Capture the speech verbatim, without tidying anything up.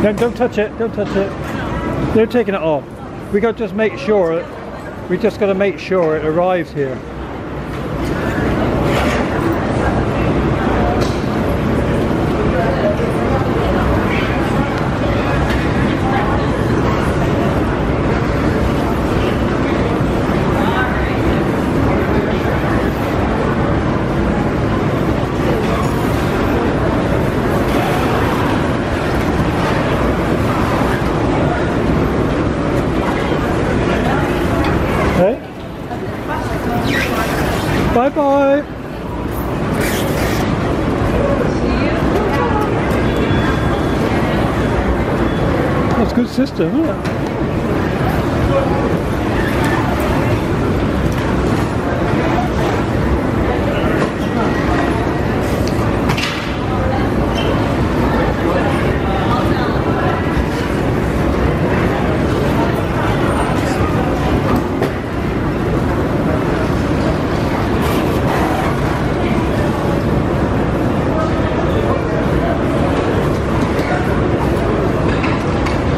Don't, don't touch it, don't touch it. They're taking it off. We got to just make sure, we just got to make sure it arrives here. Bye bye. That's a good system, isn't it?